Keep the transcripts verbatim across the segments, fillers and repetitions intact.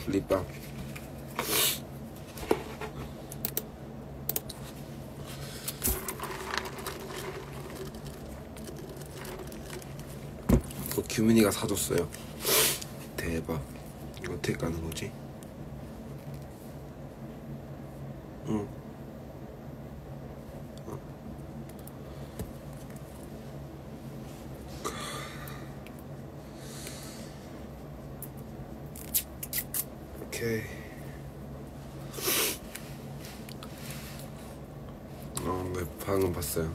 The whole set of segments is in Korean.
립밤. 또 규민이가 사줬어요. 대박. 이거 어떻게 까는 거지? 응. 어. 오케이. 어, 네, 방금 봤어요.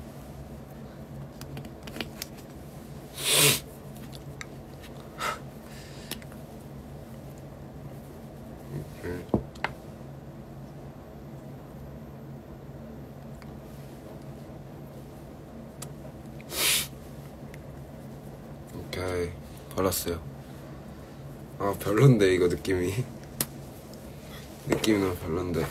오케이. 발랐어요. 아, 별론데 이거 느낌이. 느낌이 너무 별론데.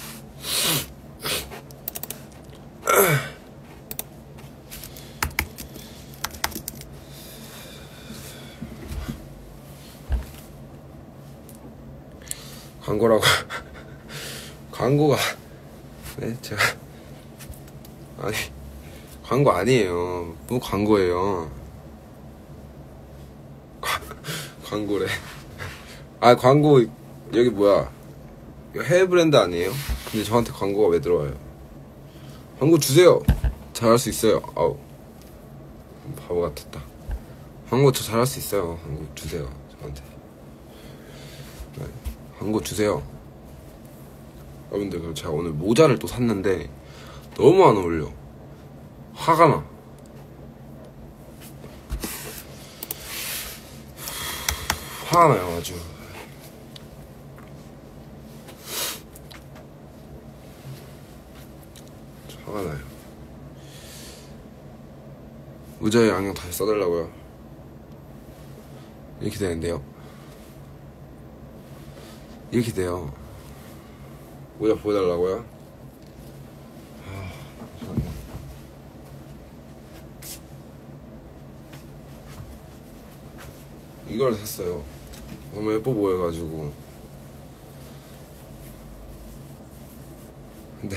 광고라고. 광고가 네 제가 아니 광고 아니에요. 뭐 광고예요. 광고래. 아, 광고 여기 뭐야, 이거 해외 브랜드 아니에요? 근데 저한테 광고가 왜 들어와요? 광고 주세요. 잘할 수 있어요. 아우, 바보 같았다. 광고 저 잘할 수 있어요. 광고 주세요 저한테. 네, 광고 주세요 여러분들. 그리고 제가 오늘 모자를 또 샀는데 너무 안 어울려. 화가 나. 화가 나요 아주. 화가 나요. 의자에 안경 다시 써달라고요. 이렇게 되는데요. 이렇게 돼요. 모자 보여달라고요? 아, 잠깐만. 이걸 샀어요. 너무 예뻐 보여가지고. 근데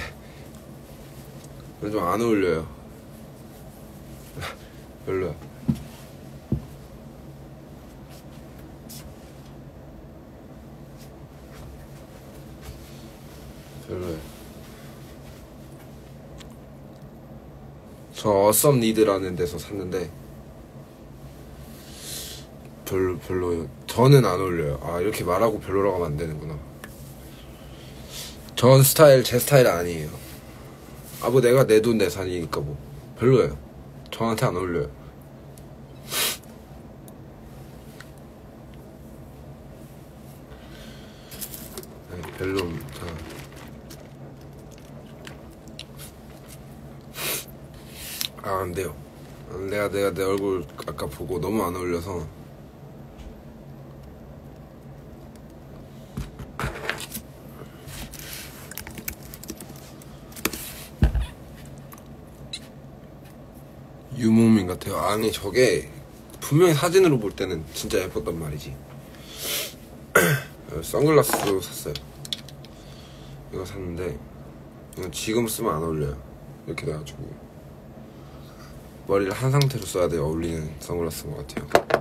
좀 안 어울려요. 별로야. 별로야. 저 어썸 니드라는 데서 샀는데 별로 별로요. 저는 안 어울려요. 아, 이렇게 말하고 별로라고 하면 안 되는구나. 전 스타일 제 스타일 아니에요. 아, 뭐 내가 내 돈 내산이니까 뭐 별로예요. 저한테 안 어울려요. 네, 별로입니다. 아, 안 돼요. 내가 내가 내 얼굴 아까 보고 너무 안 어울려서. 유목민 같아요. 아니, 저게 분명히 사진으로 볼 때는 진짜 예뻤단 말이지. 선글라스 샀어요. 이거 샀는데 이거 지금 쓰면 안 어울려요. 이렇게 돼가지고 머리를 한 상태로 써야 돼요. 어울리는 선글라스인 것 같아요.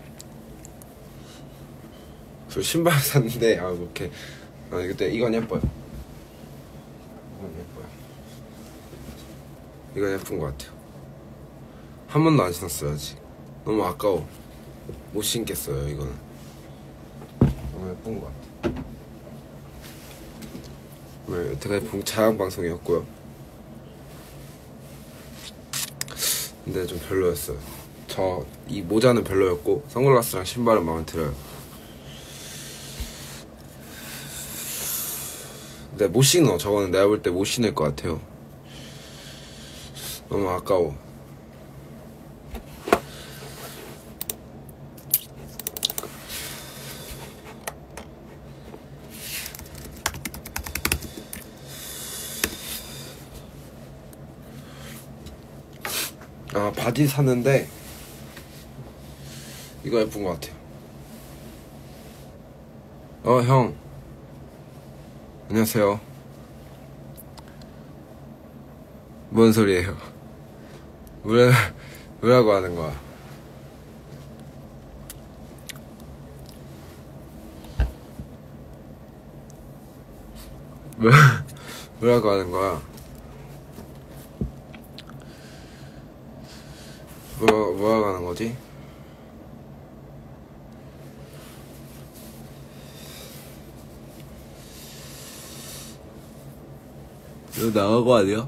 그리고 신발 샀는데 아, 이렇게 아, 그때 이건 예뻐요. 이건 예뻐요. 이건 예쁜 것 같아요. 한 번도 안 신었어요 아직. 너무 아까워. 못 신겠어요 이거는. 너무 예쁜 것 같아. 네, 여태까지 자랑 방송이었고요. 근데 좀 별로였어요. 저 이 모자는 별로였고 선글라스랑 신발은 마음에 들어요. 근데 못 신어. 저거는 내가 볼 때 못 신을 것 같아요. 너무 아까워. 아, 바지 샀는데 이거 예쁜 것 같아요. 어, 형. 안녕하세요. 뭔 소리예요? 왜, 뭐라고 하는 거야? 뭐, 뭐라고 하는 거야? 뭐, 뭐라고 하는 거지? 너 나가고 아니야?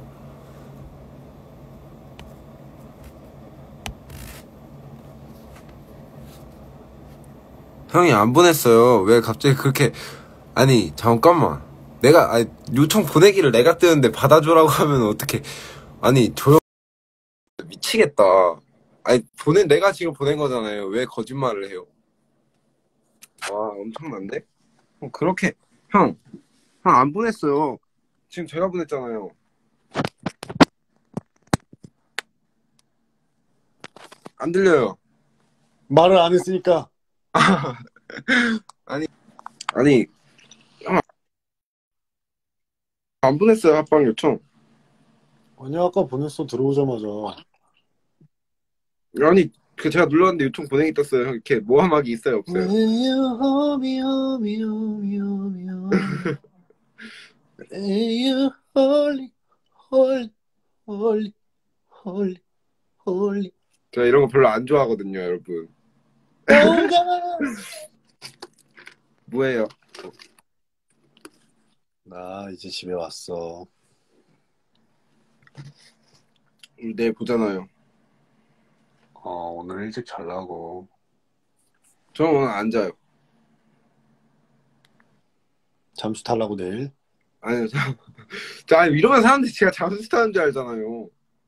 형이 안 보냈어요. 왜 갑자기 그렇게. 아니, 잠깐만. 내가, 아니, 요청 보내기를 내가 뜨는데 받아줘라고 하면 어떡해. 아니, 조용, 미치겠다. 아니, 보낸, 내가 지금 보낸 거잖아요. 왜 거짓말을 해요? 와, 엄청난데? 어, 그렇게, 형, 형 안 보냈어요. 지금 제가 보냈잖아요. 안 들려요. 말을 안 했으니까. 아니, 아니, 형, 안 보냈어요. 합방 요청. 아니, 아까 보냈어, 들어오자마자. 아니, 그 제가 눌렀는데 요청 보내기 떴어요. 형, 이렇게 모함하기 있어요, 없어요? Will you hold me, hold me, hold me, hold me, hold me. Will you hold, hold, hold, hold, hold. 제가 이런 거 별로 안 좋아하거든요, 여러분. Oh God. 뭐예요? 나 이제 집에 왔어. 우리 내일 보잖아요. 어, 오늘 일찍 자려고. 저는 오늘 안 자요. 잠수 타려고 내일? 아니요, 저, 저 아니, 이러면 사람들이 제가 잠수 타는 줄 알잖아요.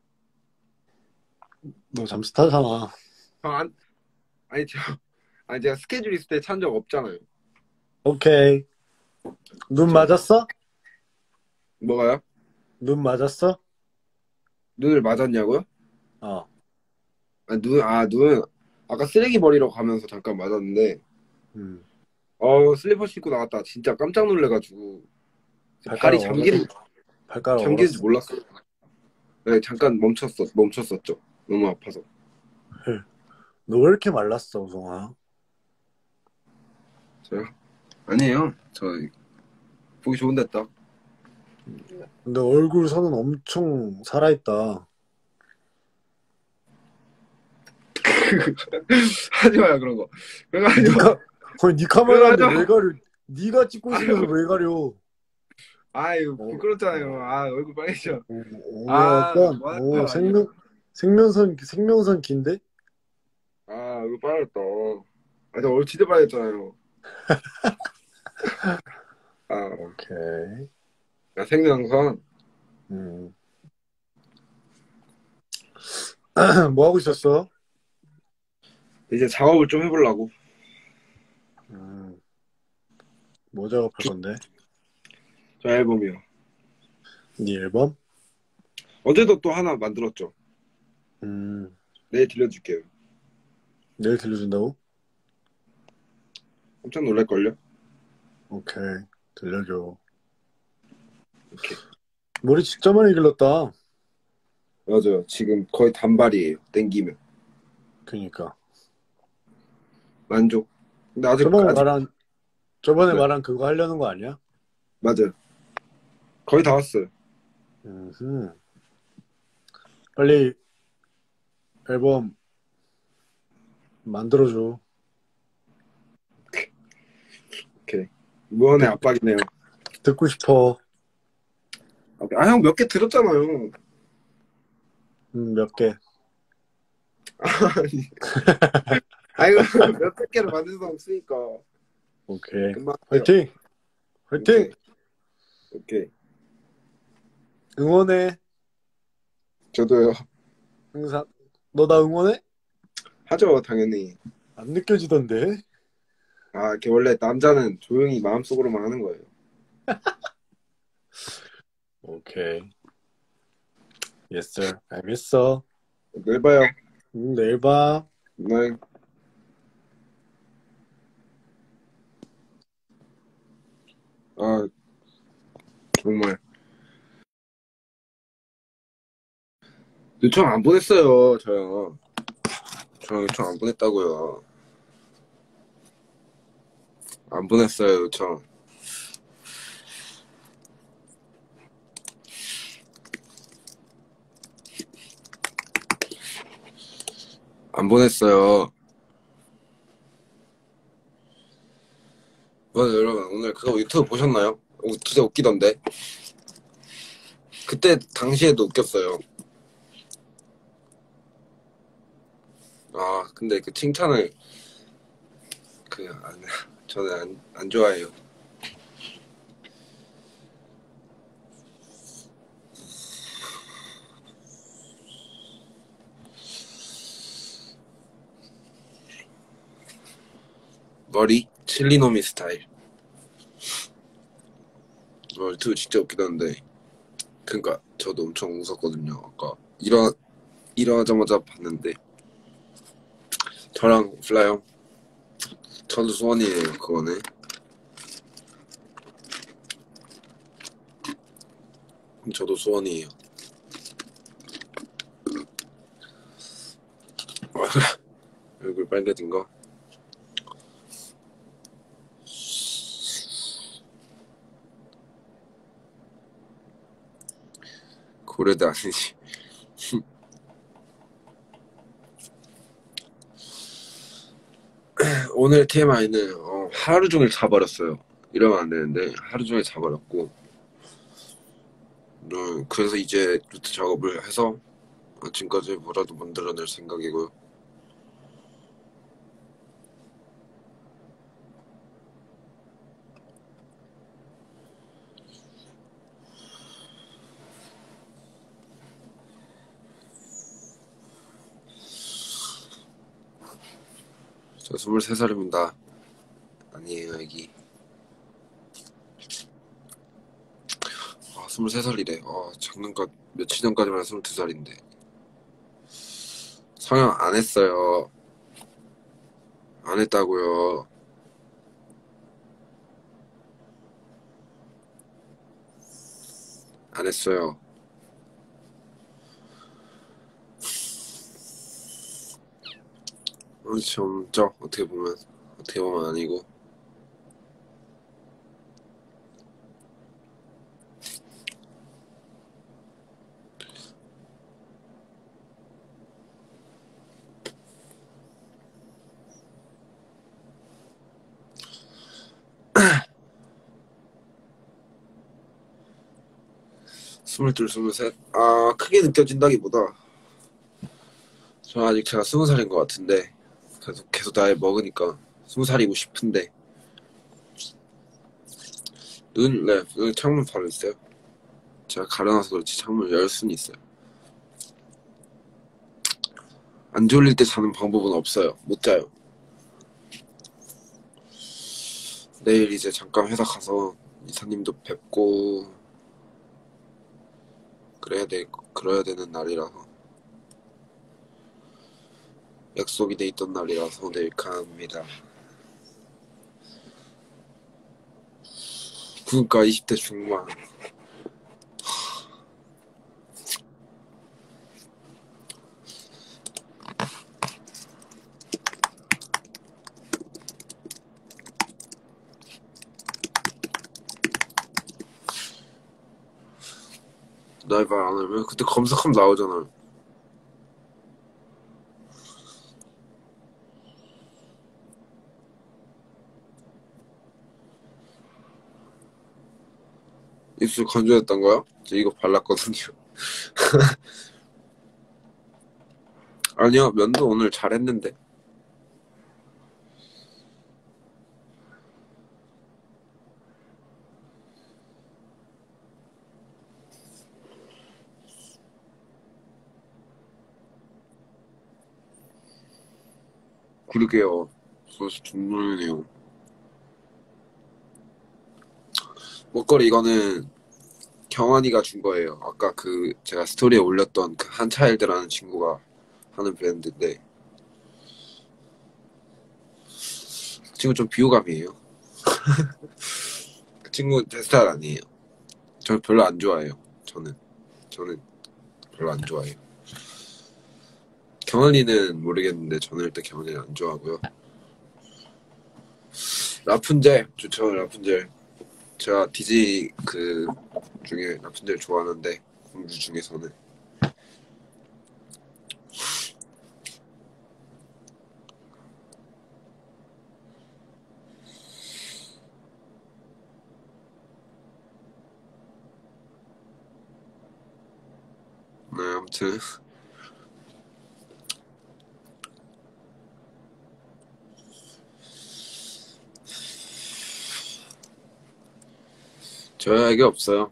너 잠수 타잖아. 저 안, 아니, 저, 아니, 제가 스케줄 있을 때 찬 적 없잖아요. 오케이. 눈 맞았어? 뭐가요? 눈 맞았어? 눈을 맞았냐고요? 어. 아, 눈, 아, 눈, 아까 쓰레기 버리러 가면서 잠깐 맞았는데, 음. 어, 슬리퍼 신고 나갔다 진짜 깜짝 놀래가지고, 발이 잠기는, 발가락 잠기는 줄 얼었어. 몰랐어요. 네, 잠깐 멈췄었, 멈췄었죠. 너무 아파서. 너 왜 이렇게 말랐어, 우성아? 저요? 아니에요. 저, 보기 좋은데 딱. 근데 얼굴 선은 엄청 살아있다. 하지 마요, 그런 거. 그런 거 하지 마. 니가, 거의 니 카메라인데 그거 하지 마. 왜 가려? 니가 찍고 있으면서 왜 가려? 아유, 어, 부끄럽잖아요. 아, 얼굴 빨개져. 오, 오, 아, 약간, 뭐 하는 오, 거야, 아니야. 생명, 생명선, 생명선 긴데? 아, 얼굴 빨갛다. 아, 저 얼굴 진짜 빨개졌잖아요. 아, 오케이. 야, 생명선. 음. 뭐 하고 있었어? 이제 작업을 좀 해보려고. 음. 뭐 작업할 건데? 저 앨범이요. 네 앨범? 어제도 또 하나 만들었죠. 음. 내일 들려줄게요. 내일 들려준다고? 깜짝 놀랄걸요? 오케이. 들려줘. 오케이. 머리 진짜 많이 길렀다. 맞아요. 지금 거의 단발이에요. 땡기면. 그니까. 만족. 근데 아직, 저번에 아직, 말한, 저번에 네. 말한 그거 하려는 거 아니야? 맞아요. 거의 다 왔어요. 음. 빨리 앨범 만들어줘. 오케이. 무언의 압박이네요. 듣고 싶어. 아, 형 몇 개 들었잖아요. 음, 몇 개. 아니. 아이고, 몇 개를 만들 수 없으니까. 오케이. 금방 해요. 화이팅! 화이팅! 오케이. 오케이. 응원해. 저도요. 항상. 너 나 응원해? 하죠, 당연히. 안 느껴지던데? 아, 이렇게 원래 남자는 조용히 마음속으로만 하는 거예요. 오케이. Yes, sir. 알겠어. 내일 봐요. 음, 내일 봐. 네. 정말. 요청 안 보냈어요, 저요. 저 요청 안 보냈다고요. 안 보냈어요, 요청. 안 보냈어요. 맞아, 여러분. 오늘 그거 유튜브 보셨나요? 오, 진짜 웃기던데. 그때 당시에도 웃겼어요. 아, 근데 그 칭찬을 그 안, 저는 안, 안 좋아해요. 머리 칠리노미 스타일. 어, 유튜브 진짜 웃기던데. 그러니까 저도 엄청 웃었거든요. 아까 일어 일어나자마자 봤는데 저랑 플라이 형, 저도 소원이에요. 그거는. 저도 소원이에요. 얼굴 빨개진 거. 고래도 아니지. 오늘 티엠아이는 어, 하루 종일 자버렸어요. 이러면 안 되는데 하루 종일 자버렸고, 어, 그래서 이제 루트 작업을 해서 아침까지 뭐라도 만들어낼 생각이고요. 저 스물세 살입니다. 아니에요, 애기. 아, 스물세 살이래. 아, 작년까, 며칠 전까지만 스물두 살인데. 성형 안 했어요. 안 했다고요. 안 했어요. 어, 진짜 어떻게 보면 어떻게 보면 아니고. 스물둘, 스물셋. 아, 크게 느껴진다기보다 저 아직 제가 스무 살인 것 같은데 계속 계속 나이 먹으니까 스무 살이고 싶은데. 눈, 네, 눈 창문 바로 있어요. 제가 가려놔서 그렇지 창문 열 수는 있어요. 안 졸릴 때 자는 방법은 없어요. 못 자요. 내일 이제 잠깐 회사 가서 이사님도 뵙고 그래야 돼, 그래야 되는 날이라서, 약속이 돼 있던 날이라서 내일 갑니다. 그러니까 이십 대 중반. 날 말 안 하면 그때 검색하면 나오잖아. 입술 건조했던 거요? 저 이거 발랐거든요. 아니요, 면도 오늘 잘했는데. 그러게요. 벌써 중년이네요. 목걸이 이거는 경환이가 준 거예요. 아까 그 제가 스토리에 올렸던 그 한차일드라는 친구가 하는 브랜드인데, 그 친구 좀 비호감이에요. 그 친구 제 스타일 아니에요. 저 별로 안 좋아해요. 저는 저는 별로 안 좋아해요. 경원이는 모르겠는데 저는 일단 경원이는 안 좋아하고요. 라푼젤 좋죠. 라푼젤 제가 디즈니 그 중에 라푼젤 좋아하는데 공주 중에서는 네 아무튼 저에게 없어요.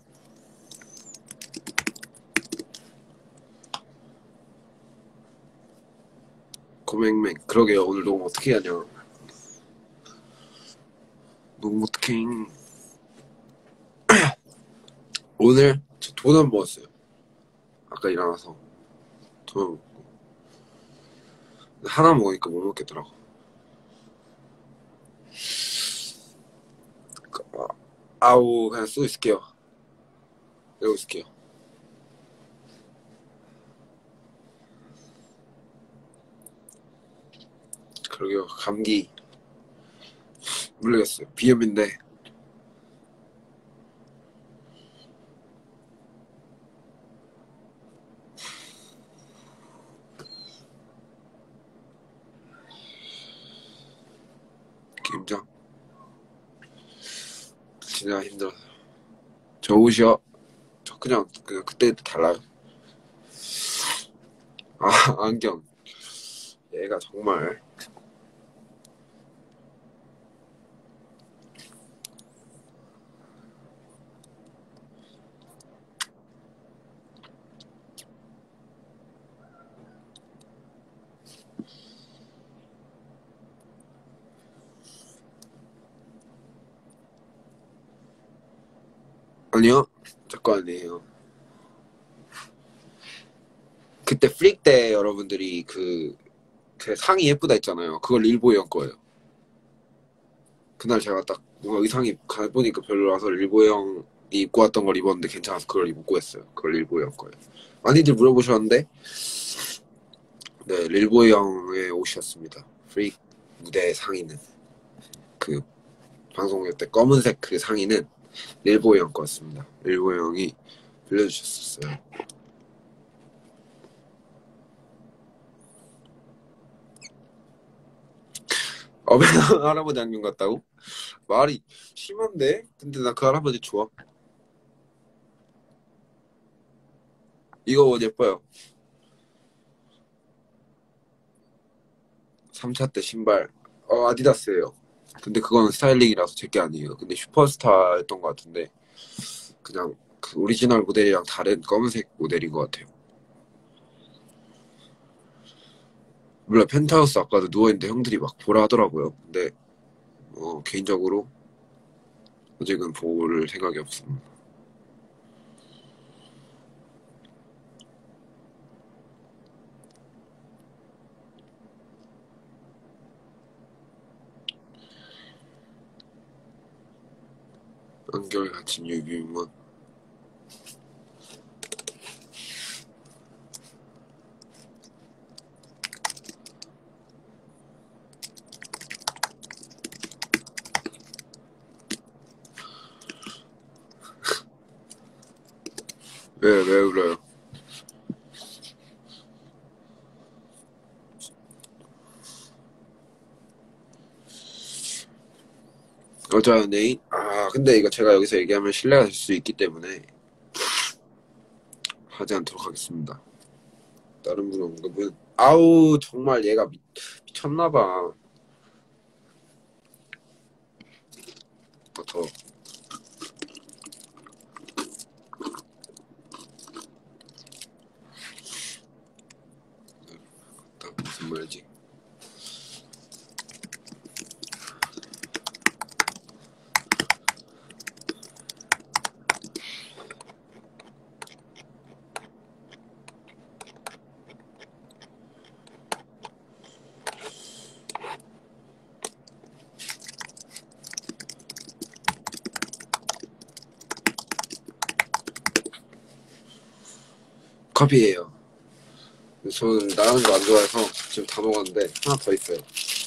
고맹맹 그러게요. 오늘 녹음 어떻게 하냐. 녹음 어떻게 오늘 저 도넛 먹었어요. 아까 일어나서 도넛 먹고 하나 먹으니까 못 먹겠더라고. 아우 그냥 쓰고 있을게요. 이러고 있을게요. 그러게요. 감기 모르겠어요. 비염인데 긴장 진짜 힘들어요. 저 옷이요? 저 그냥 그냥 그때 달라요. 아 안경 얘가 정말 아니요 저거 아니에요. 그때 프릭 때 여러분들이 그, 그 상의 예쁘다 했잖아요. 그걸 일보이 형 거예요. 그날 제가 딱 뭔가 의상이 가보니까 별로라서 일보이 형이 입고 왔던 걸 입었는데 괜찮아서 그걸 입고 했어요. 그걸 일보이 형 거예요. 많이들 물어보셨는데 네 릴보이 형의 옷이었습니다. 프릭 무대 상의는 그 방송할 때 검은색 그 상의는 릴보이 형 거였습니다. 릴보이 형이 빌려주셨었어요. 어벤 할아버지 안경 같다고? 말이 심한데? 근데 나 그 할아버지 좋아. 이거 옷 예뻐요. 삼 차 때 신발 어 아디다스예요. 근데 그거는 스타일링이라서 제게 아니에요. 근데 슈퍼스타였던 것 같은데 그냥 그 오리지널 모델이랑 다른 검은색 모델인 것 같아요. 물론 펜트하우스 아까도 누워있는데 형들이 막 보라 하더라고요. 근데 어, 개인적으로 아직은 볼 생각이 없습니다. 안경에 갇힌 유비만 왜, 왜 울어요? 여자 연예인? 아 근데 이거 제가 여기서 얘기하면 신뢰가 될 수 있기 때문에 하지 않도록 하겠습니다. 다른 분 언급은 아우 정말 얘가 미, 미쳤나봐. 더 무슨 말이지? 커피예요. 저는 나가는 거 안 좋아해서 지금 다 먹었는데 하나 더 있어요.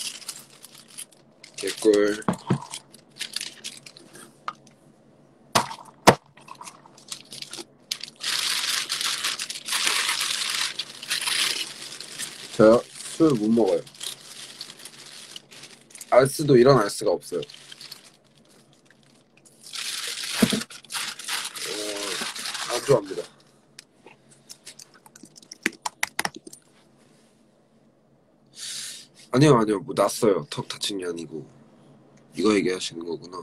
개꿀. 저요? 술 못 먹어요. 알스도 이런 알스가 없어요. 어, 안 좋아합니다. 아니요, 아니요. 뭐 났어요. 턱 다친 게 아니고. 이거 얘기하시는 거구나.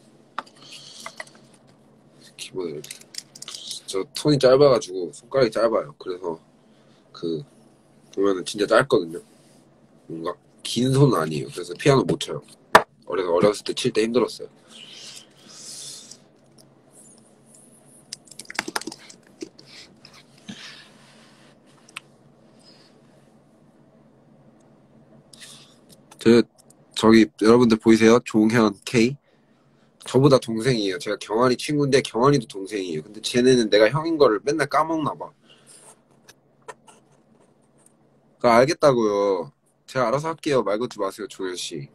기본 저 손이 짧아가지고 손가락이 짧아요. 그래서 그 보면은 진짜 짧거든요. 뭔가 긴 손은 아니에요. 그래서 피아노 못 쳐요. 어려서 어렸을 때 칠 때 힘들었어요. 저 저기 여러분들 보이세요? 종현 K. 저보다 동생이에요. 제가 경환이 친구인데 경환이도 동생이에요. 근데 쟤네는 내가 형인 거를 맨날 까먹나 봐. 그거 알겠다고요. 제가 알아서 할게요. 말 걸지 마세요, 종현 씨.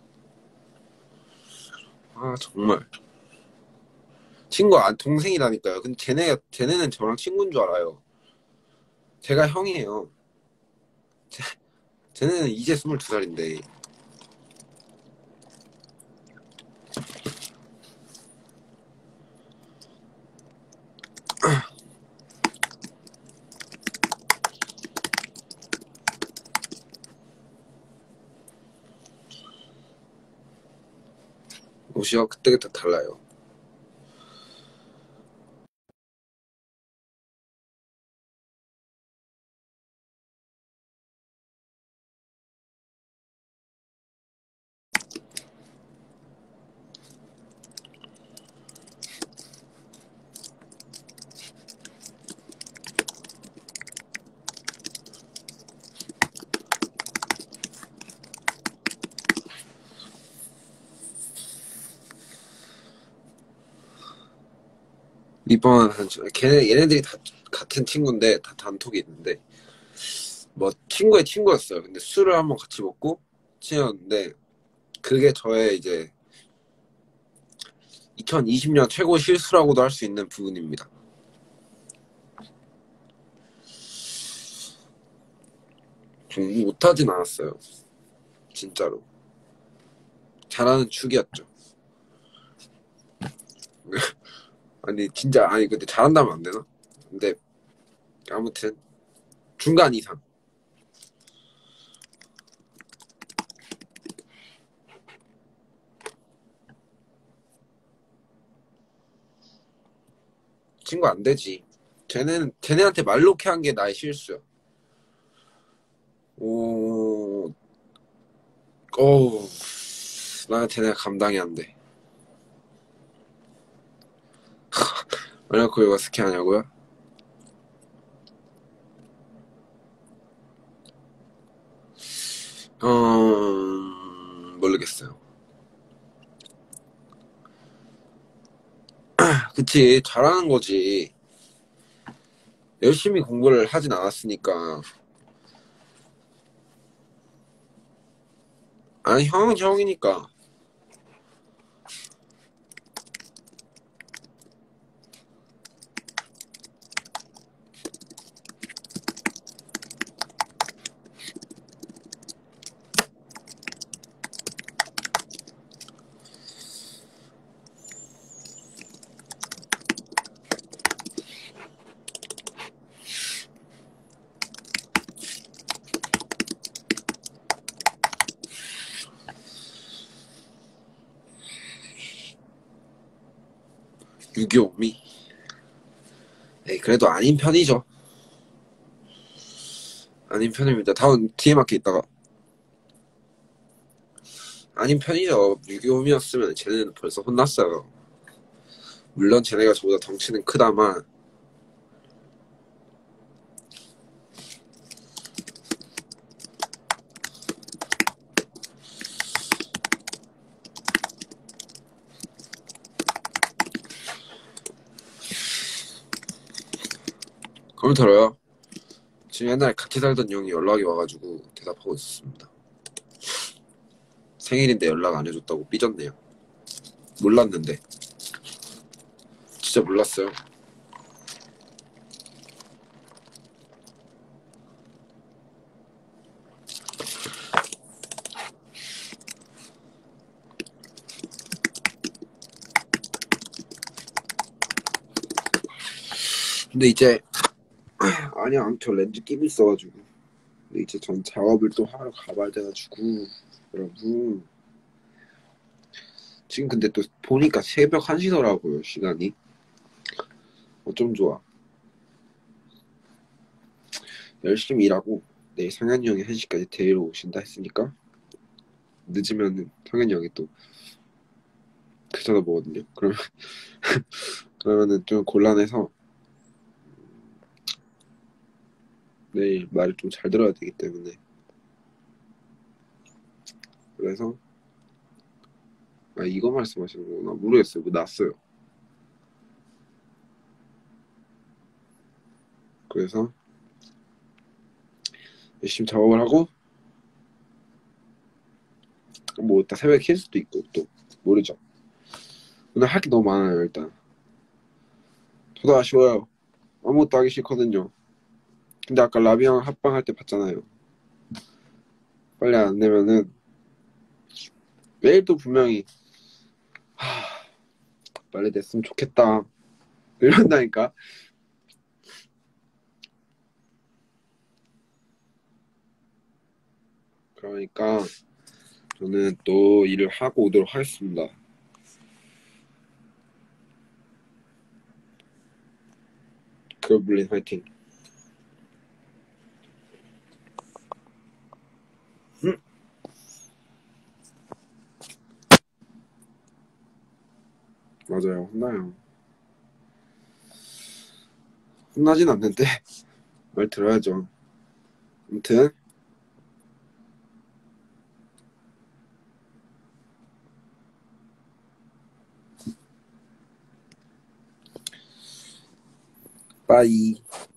아 정말 친구 안 동생이라니까요. 근데 쟤네 쟤네는 저랑 친구인 줄 알아요. 제가 형이에요. 쟤, 쟤네는 이제 스물두 살인데. 옷이요? 그때그때 달라요. 이번 걔네 얘네들이 다 같은 친구인데 다 단톡이 있는데 뭐 친구의 친구였어요. 근데 술을 한번 같이 먹고 친해졌는데 그게 저의 이제 이천이십 년 최고 실수라고도 할 수 있는 부분입니다. 공부 못하진 않았어요. 진짜로. 잘하는 축이었죠. 아니 진짜 아니 근데 잘한다면 안 되나? 근데 아무튼 중간 이상. 친구 안 되지. 쟤네는 쟤네한테 말로케 한 게 나의 실수야. 오, 어우, 나 쟤네 감당이 안 돼. 왜냐고 이거 스키 하냐고요? 음, 모르겠어요. 그치, 잘하는 거지. 열심히 공부를 하진 않았으니까. 아니, 형은 형이니까. 유교미. 에이, 그래도 아닌 편이죠. 아닌 편입니다. 다음 뒤에 맞게 있다가. 아닌 편이죠. 유교미였으면 쟤네는 벌써 혼났어요. 물론 쟤네가 저보다 덩치는 크다만 그럼 들어요. 지금 옛날에 같이 살던 형이 연락이 와가지고 대답하고 있었습니다. 생일인데 연락 안 해줬다고 삐졌네요. 몰랐는데. 진짜 몰랐어요. 근데 이제 아니야, 저 렌즈 끼고 있어가지고. 근데 이제 전 작업을 또 하러 가봐야 돼가지고 여러분. 지금 근데 또 보니까 새벽 한 시더라고요, 시간이. 어쩜 좋아. 열심히 일하고 내일 성현이 형이 한 시까지 데리러 오신다 했으니까 늦으면은 성현이 형이 또 그 쳐다보거든요. 그러면 그러면은 좀 곤란해서 내일 말을 좀 잘 들어야 되기 때문에 그래서 아 이거 말씀하시는 거구나. 모르겠어요. 뭐 났어요. 그래서 열심히 작업을 하고 뭐 이따 새벽에 킬 수도 있고 또 모르죠. 오늘 할 게 너무 많아요. 일단 저도 아쉬워요. 아무것도 하기 싫거든요. 근데 아까 라비 형 합방할 때 봤잖아요. 빨리 안 내면은 내일 또 분명히 하, 빨리 냈으면 좋겠다 이런다니까. 그러니까 저는 또 일을 하고 오도록 하겠습니다. 그블린 화이팅. 음. 맞아요. 혼나요. 혼나진 않는데 말 들어야죠. 아무튼 빠이.